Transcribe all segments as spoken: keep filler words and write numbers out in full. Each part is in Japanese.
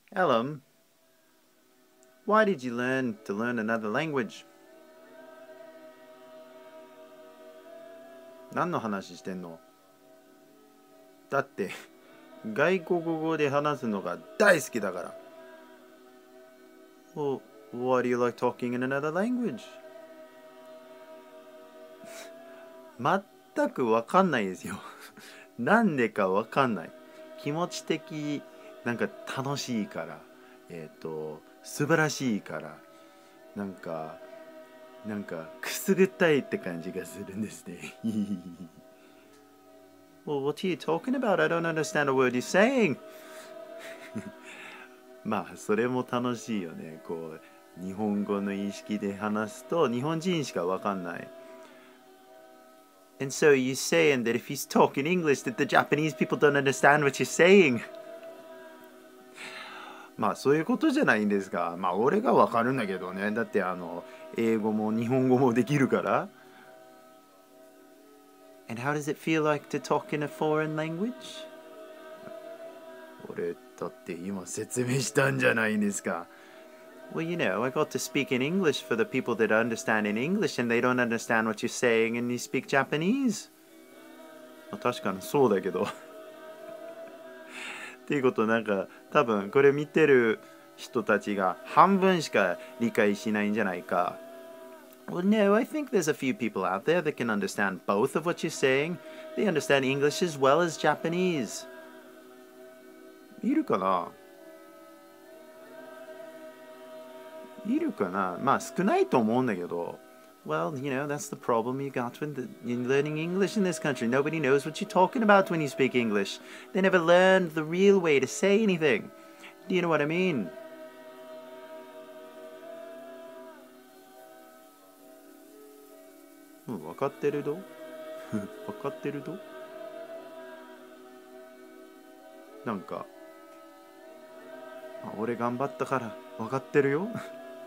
Ellum, why did you learn to learn another language? 何の話してんの？だって外国語で話すのが大好きだから。Well, why do you like talking in another language? 全くわかんないですよ。なんでかわかんない。気持ち的、なんか楽しいから、えっと、素晴らしいから、なんか、なんかくすぐったいって感じがするんですね。Well, what are you talking about? I don't understand a word you're saying. まあ、それも楽しいよね。こう、日本語の意識で話すと、日本人しかわかんない。And so you're saying that if he's talking English, that the Japanese people don't understand what you're saying. まあそういうことじゃないんですが、まあ俺がわかるんだけどね。だってあの、英語も日本語もできるから。And how does it feel like to talk in a foreign language? 俺だって今説明したんじゃないんですか。Well, you know, I got to speak in English for the people that understand in English and they don't understand what you're saying and you speak Japanese. まあ確かにそうだけど。っていうことなんか多分これ見てる人たちが半分しか理解しないんじゃないか。Well, no, I think there's a few people out there that can understand both of what you're saying. They understand English as well as Japanese. いるかないるかなまあ少ないと思うんだけど。Well, you know, that's the problem you got when the, you're learning English in this country. Nobody knows what you're talking about when you speak English. They never learned the real way to say anything. Do you know what I mean? うん、分かってるど分かってるどなんか、まあ俺頑張ったから分かってるよ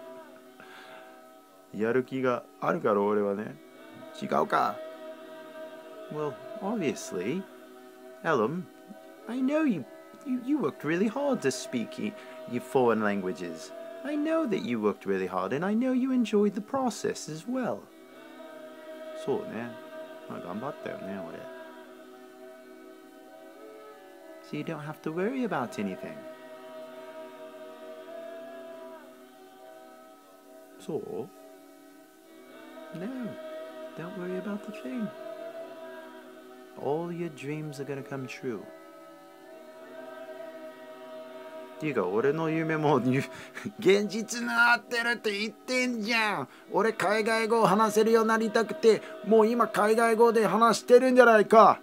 やる気があるから俺はね。違うか Well, obviously, Ellum, I know you, you, you worked really hard to speak y- your foreign languages. I know that you worked really hard and I know you enjoyed the process as well. そうね。まあ頑張ったよね、俺。So you don't have to worry about anything. そう No, don't worry about the thing. All your dreams are gonna come true. っていうか俺の夢も現実になってるって言ってんじゃん。俺海外語を話せるようになりたくてもう今海外語で話してるんじゃないか。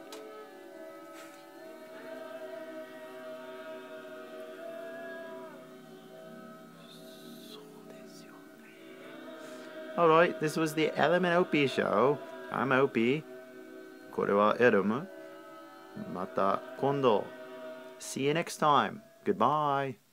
そうですよね。Alright, this was the L M N O P show. I'm O P. これは Adam. また今度。See you next time. Goodbye.